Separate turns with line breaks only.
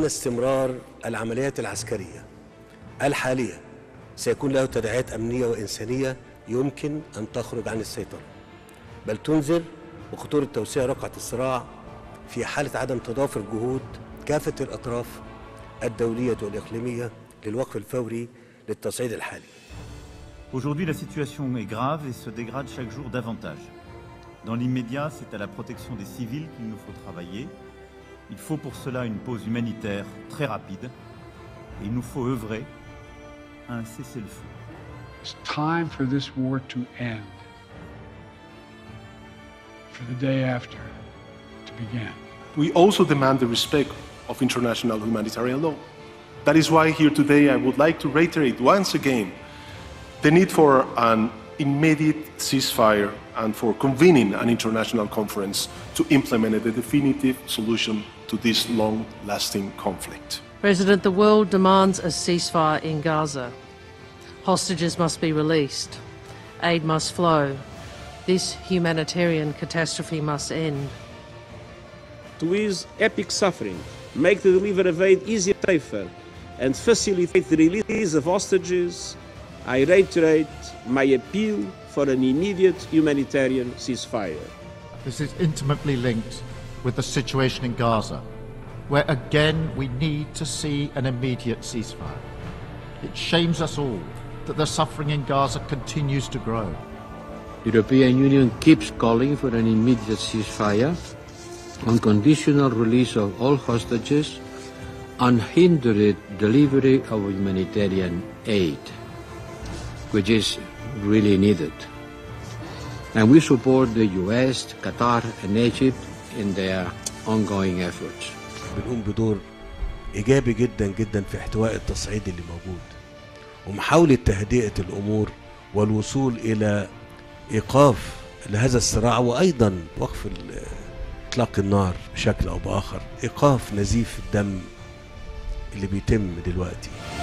أن استمرار العمليات العسكرية الحالية سيكون له تداعيات أمنية وإنسانية يمكن أن تخرج عن السيطرة، بل تنذر بخطورة توسيع رقعة الصراع في حالة عدم تضافر جهود كافة الأطراف الدولية والإقليمية للوقف الفوري للتصعيد الحالي.
Aujourd'hui, la situation est grave et se dégrade chaque jour davantage. Dans l'immédiat, c'est à la protection des civils qu'il nous faut travailler. Il faut pour cela une pause humanitaire très rapide et il nous faut œuvrer à un cessez-le-feu.
It's time for this war to end, for the day after to begin.
We also demand the respect of international humanitarian law. That is why here today I would like to reiterate once again the need for an immediate ceasefire and for convening an international conference to implement a definitive solution to this long-lasting conflict.
President, the world demands a ceasefire in Gaza. Hostages must be released. Aid must flow. This humanitarian catastrophe must end.
To ease epic suffering, make the delivery of aid easier, safer, and facilitate the release of hostages, I reiterate my appeal for an immediate humanitarian ceasefire.
This is intimately linked with the situation in Gaza, where again we need to see an immediate ceasefire. It shames us all that the suffering in Gaza continues to grow.
The European Union keeps calling for an immediate ceasefire, unconditional release of all hostages, unhindered delivery of humanitarian aid, which is really needed. And we support the US, Qatar and Egypt in their ongoing efforts.
بنقوم بدور إيجابي جدا جدا في احتواء التصعيد اللي موجود ومحاولة تهدئة الأمور والوصول إلى إيقاف لهذا الصراع، وأيضا وقف إطلاق النار بشكل أو بآخر، إيقاف نزيف الدم اللي بيتم دلوقتي.